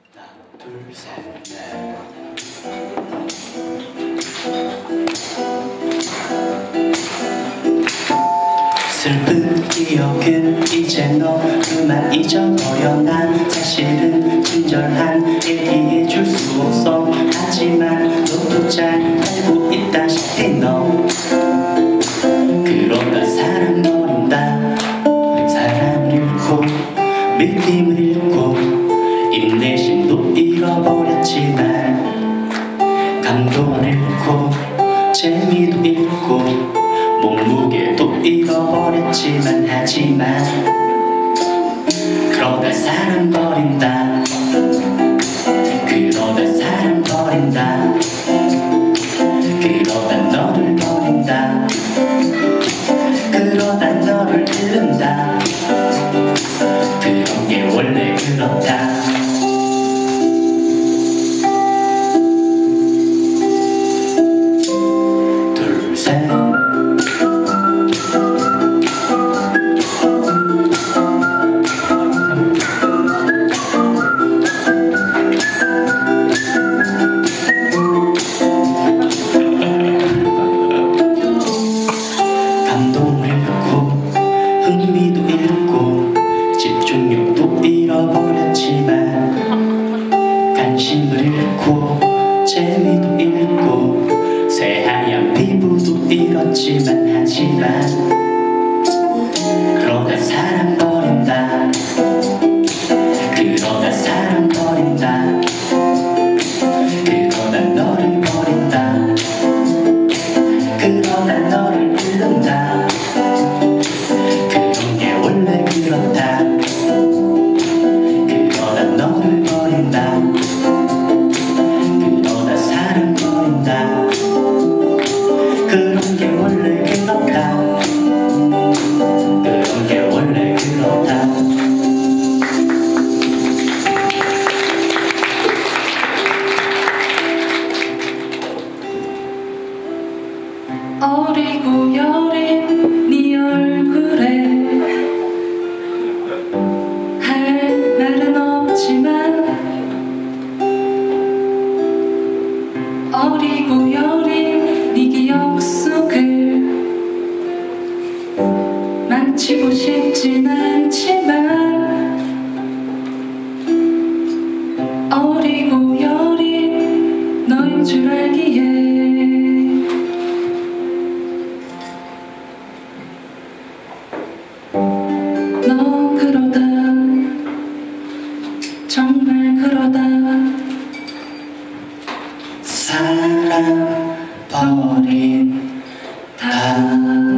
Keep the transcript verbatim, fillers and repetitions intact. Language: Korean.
둘, 셋, 넷. 슬픈 기억은 이제 너 그만 잊어버려. 난 사실은 친절한 얘기해줄 수 없어. 하지만 너도 잘 알고 있다시피 너 그러다 사람 버린다. 사람을 잃고 믿음을 잃고 인내심도 잃어버렸지만 감동을 잃고 재미도 잃고 몸무게도 잃어버렸지만 하지만 그러다 사람 버린다. 그러다 사람 버린다. 그러다 너를 버린다. 그러다 너를 잃는다. 그런 게 원래 그렇다. 둘, 셋. 흥미도 잃고 집중력도 잃어버렸지만 관심을 잃고 재미도 잃고 새하얀 피부도 잃었지만 하지만 그러다 사람 버린다. 그러다 사람 버린다. 그러다 너를 버린다. 그러다 너를 잃는다. 그렇다. 그러다 너를 버린다. 그러다 사람 버린다. 그런 게 원래 그렇다. 그런 게 원래 그렇다. 어리고 여린 네 얼굴에 어리고 여린 네 기억 속을 만지고 싶진 않지만 어리고 여린 너인 줄 알기에 너 그러다 정말 그러다 사람 버린 다